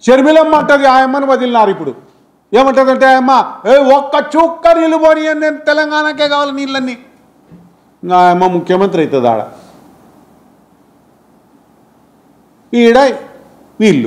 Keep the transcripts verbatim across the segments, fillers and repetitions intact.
షర్మిలమ్మ అంటది ఆయమ్మని వదిలినారు. ఇప్పుడు ఏమంటదంటే ఆయమ్మ ఏ ఒక్క చుక్క నీళ్ళు పోని నేను తెలంగాణకే కావాలి నీళ్ళన్నీ. ఆయమ్మ ముఖ్యమంత్రి అవుతుంది ఆడ. ఈడ వీళ్ళు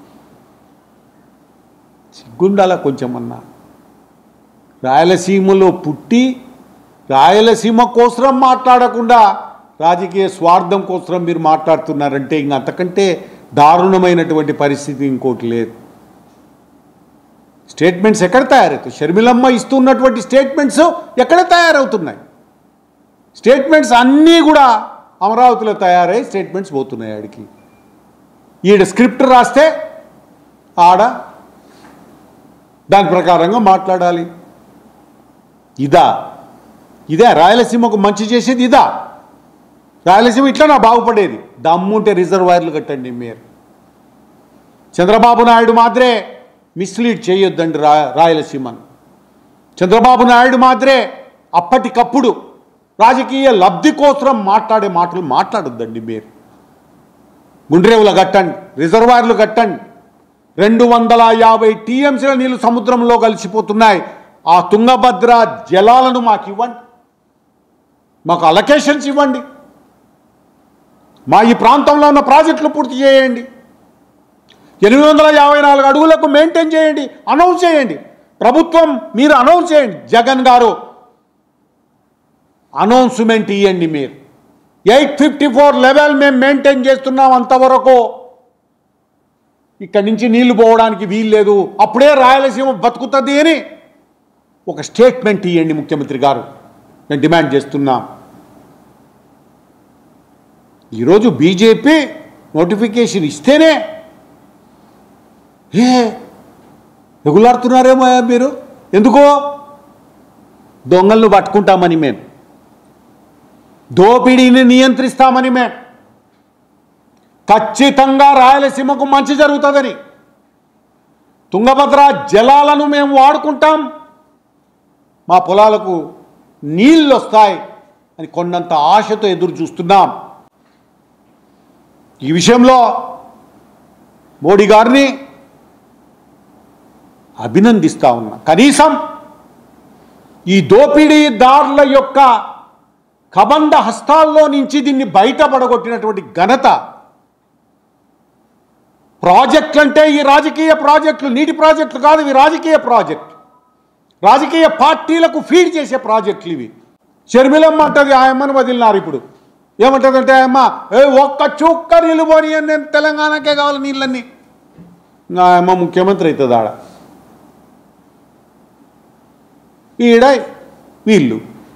సిగ్గుండాల కొంచెమన్నా. రాయలసీమలో పుట్టి రాయలసీమ కోసం మాట్లాడకుండా రాజకీయ స్వార్థం కోసం మీరు మాట్లాడుతున్నారంటే ఇంక అంతకంటే దారుణమైనటువంటి పరిస్థితి ఇంకోటి లేదు. స్టేట్మెంట్స్ ఎక్కడ తయారవుతాయి? షర్మిలమ్మ ఇస్తున్నటువంటి స్టేట్మెంట్స్ ఎక్కడ తయారవుతున్నాయి? స్టేట్మెంట్స్ అన్నీ కూడా అమరావతిలో తయారై స్టేట్మెంట్స్ పోతున్నాయి ఆడికి. ఈడ స్క్రిప్ట్ రాస్తే ఆడ దాని ప్రకారంగా మాట్లాడాలి. ఇదా ఇదే రాయలసీమకు మంచి చేసేది? ఇదా రాయలసీమ ఇట్లా నా బాగుపడేది? దమ్ముంటే రిజర్వాయర్లు కట్టండి మీరు. చంద్రబాబు నాయుడు మాత్రే మిస్లీడ్ చేయొద్దండి రా రాయలసీమను. చంద్రబాబు నాయుడు మాత్రే అప్పటికప్పుడు రాజకీయ లబ్ధి కోసం మాట్లాడే మాటలు మాట్లాడొద్దండి మీరు. గుండ్రేవులు కట్టండి, రిజర్వాయర్లు కట్టండి. రెండు వందల యాభై టీఎంసీల నీళ్లు సముద్రంలో కలిసిపోతున్నాయి. ఆ తుంగభద్ర జలాలను మాకు ఇవ్వండి, మాకు అలొకేషన్స్ ఇవ్వండి, మా ఈ ప్రాంతంలో ఉన్న ప్రాజెక్టులు పూర్తి చేయండి. ఎనిమిది వందల యాభై నాలుగు అడుగులకు మెయింటైన్ చేయండి, అనౌన్స్ చేయండి. ప్రభుత్వం మీరు అనౌన్స్ చేయండి. జగన్ గారు అనౌన్స్మెంట్ ఇవ్వండి. మీరు ఎయిట్ ఫిఫ్టీ ఫోర్ లెవెల్ మేము మెయింటైన్ చేస్తున్నాం, అంతవరకు ఇక్కడి నుంచి నీళ్లు పోవడానికి వీలు లేదు, అప్పుడే రాయలసీమ బతుకుతుంది అని ఒక స్టేట్మెంట్ ఇవ్వండి ముఖ్యమంత్రి గారు, నేను డిమాండ్ చేస్తున్నాం. ఈరోజు బీజేపీ నోటిఫికేషన్ ఇస్తేనే ఏ ఎగులాడుతున్నారేమో మీరు. ఎందుకో దొంగలను పట్టుకుంటామని, మేము దోపిడీని నియంత్రిస్తామని, మేము ఖచ్చితంగా రాయలసీమకు మంచి జరుగుతుందని, తుంగభద్ర జలాలను మేము వాడుకుంటాం, మా పొలాలకు నీళ్ళు వస్తాయి అని కొన్నంత ఆశతో ఎదురు చూస్తున్నాం. ఈ విషయంలో మోడీ గారిని అభినందిస్తా ఉన్నా. కనీసం ఈ దోపిడీదారుల యొక్క కబంధ హస్తాల్లో నుంచి దీన్ని బయటపడగొట్టినటువంటి ఘనత. ప్రాజెక్టులు అంటే ఈ రాజకీయ ప్రాజెక్టులు నీటి ప్రాజెక్టులు కాదు, ఇవి రాజకీయ ప్రాజెక్టు, రాజకీయ పార్టీలకు ఫీడ్ చేసే ప్రాజెక్టులు ఇవి. షర్మిలమ్మ అంటది ఆయమ్మని వదిలినారు. ఇప్పుడు ఏమంటదంటే ఆయమ్మ ఏ ఒక్క చుక్క నీళ్ళు పోని నేను తెలంగాణకే కావాలి నీళ్ళన్నీ. ఆయమ్మ ముఖ్యమంత్రి అవుతుంది ఆడ. ఈడ వీళ్ళు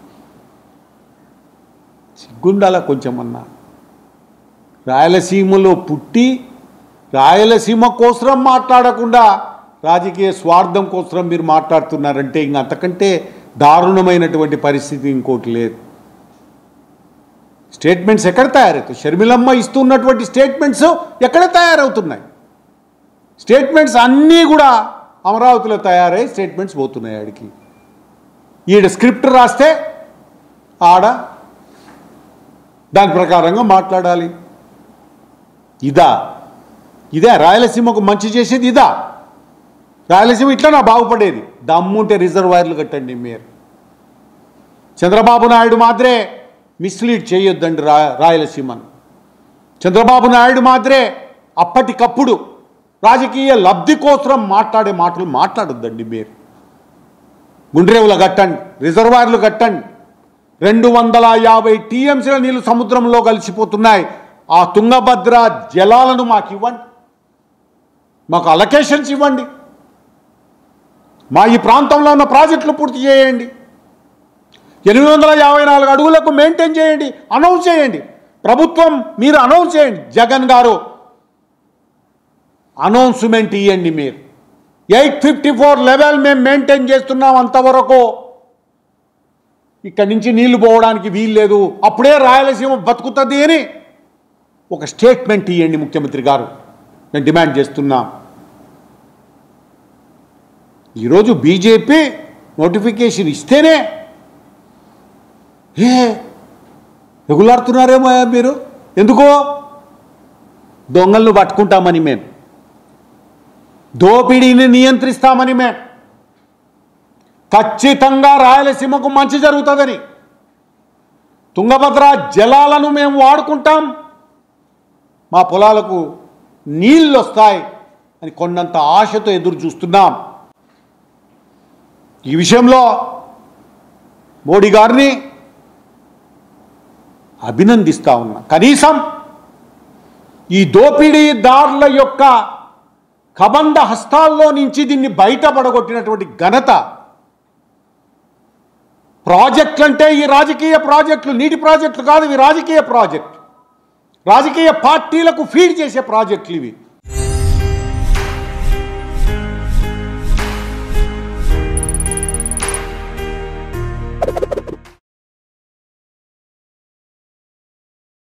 సిగ్గుండాల కొంచెమన్నా. రాయలసీమలో పుట్టి రాయలసీమ కోసం మాట్లాడకుండా రాజకీయ స్వార్థం కోసం మీరు మాట్లాడుతున్నారంటే ఇంక అంతకంటే దారుణమైనటువంటి పరిస్థితి ఇంకోటి లేదు. స్టేట్మెంట్స్ ఎక్కడ తయారవుతాయి? షర్మిలమ్మ ఇస్తున్నటువంటి స్టేట్మెంట్స్ ఎక్కడ తయారవుతున్నాయి? స్టేట్మెంట్స్ అన్నీ కూడా అమరావతిలో తయారై స్టేట్మెంట్స్ పోతున్నాయి ఆడికి. ఈడ స్క్రిప్ట్ రాస్తే ఆడ దాని ప్రకారంగా మాట్లాడాలి. ఇదా ఇదే రాయలసీమకు మంచి చేసేది? ఇదా రాయలసీమ ఇట్లా నా బాగుపడేది? దమ్ముంటే రిజర్వాయర్లు కట్టండి మీరు. చంద్రబాబు నాయుడు మాత్రే మిస్లీడ్ చేయొద్దండి రా రాయలసీమను. చంద్రబాబు నాయుడు మాత్రే అప్పటికప్పుడు రాజకీయ లబ్ధి కోసం మాట్లాడే మాటలు మాట్లాడొద్దండి మీరు. గుండ్రేవులు కట్టండి, రిజర్వాయర్లు కట్టండి. రెండు వందల యాభై టీఎంసీల నీళ్లు సముద్రంలో కలిసిపోతున్నాయి. ఆ తుంగభద్ర జలాలను మాకు ఇవ్వండి, మాకు అలొకేషన్స్ ఇవ్వండి, మా ఈ ప్రాంతంలో ఉన్న ప్రాజెక్టులు పూర్తి చేయండి. ఎనిమిది వందల యాభై నాలుగు అడుగులకు మెయింటైన్ చేయండి, అనౌన్స్ చేయండి. ప్రభుత్వం మీరు అనౌన్స్ చేయండి. జగన్ గారు అనౌన్స్మెంట్ ఇవ్వండి. మీరు ఎయిట్ ఫిఫ్టీ ఫోర్ లెవెల్ మేము మెయింటైన్ చేస్తున్నాం, అంతవరకు ఇక్కడి నుంచి నీళ్లు పోవడానికి వీలు లేదు, అప్పుడే రాయలసీమ బతుకుతుంది అని ఒక స్టేట్మెంట్ ఇవ్వండి ముఖ్యమంత్రి గారు, నేను డిమాండ్ చేస్తున్నాం. ఈరోజు బీజేపీ నోటిఫికేషన్ ఇస్తేనే ఏ ఎగులాడుతున్నారేమో మీరు. ఎందుకో దొంగలను పట్టుకుంటామని, మేము దోపిడీని నియంత్రిస్తామని మేము ఖచ్చితంగా రాయలసీమకు మంచి జరుగుతుందని, తుంగభద్ర జలాలను మేము వాడుకుంటాం, మా పొలాలకు నీళ్ళు వస్తాయి అని కొండంత ఆశతో ఎదురు చూస్తున్నాం. ఈ విషయంలో మోడీ గారిని అభినందిస్తా ఉన్నా. కనీసం ఈ దోపిడీదారుల యొక్క కబంధ హస్తాల్లో నుంచి దీన్ని బయటపడగొట్టినటువంటి ఘనత, ప్రాజెక్టులు అంటే ఈ రాజకీయ ప్రాజెక్టులు నీటి ప్రాజెక్టులు కాదు, ఇవి రాజకీయ ప్రాజెక్టు, రాజకీయ పార్టీలకు ఫీడ్ చేసే ప్రాజెక్టులు ఇవి.